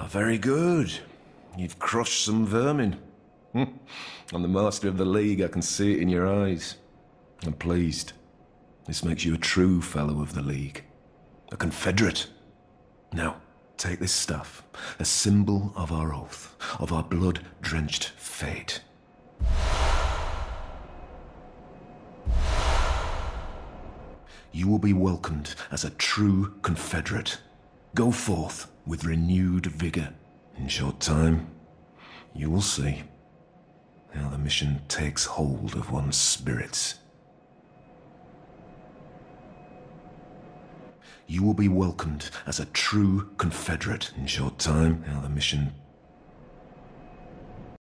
Very good. You've crushed some vermin. I'm the master of the League, I can see it in your eyes. I'm pleased. This makes you a true fellow of the League. A Confederate. Now, take this staff, a symbol of our oath, of our blood-drenched fate. You will be welcomed as a true Confederate. Go forth with renewed vigor. In short time, you will see how the mission takes hold of one's spirits. You will be welcomed as a true Confederate. In short time, how the mission